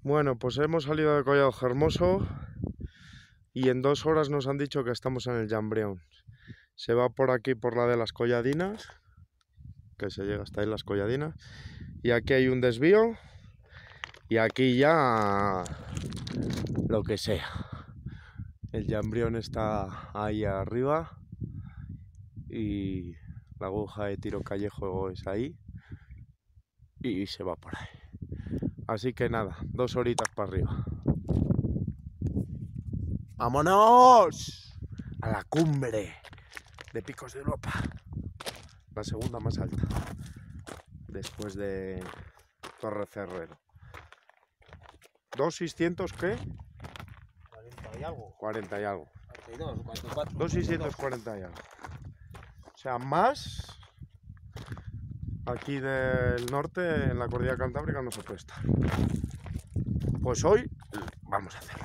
Bueno, pues hemos salido de Collado Hermoso y en 2 horas nos han dicho que estamos en el Llambrión. Se va por aquí por la de las Colladinas, que se llega hasta ahí las Colladinas, y aquí hay un desvío y aquí ya lo que sea. El Llambrión está ahí arriba y la aguja de Tiro Callejo es ahí y se va por ahí. Así que nada, 2 horitas para arriba. ¡Vámonos! A la cumbre de Picos de Europa. La segunda más alta, después de Torre Cerrero. 2.600 ¿qué? 40 y algo. 40 y algo. 42, 44. 2.640 y algo. O sea, más aquí del norte, en la cordillera cantábrica, no se puede estar. Pues hoy vamos a hacerlo.